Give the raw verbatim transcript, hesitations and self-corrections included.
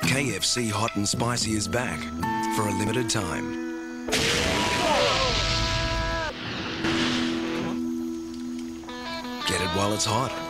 K F C Hot and Spicy is back for a limited time. Get it while it's hot.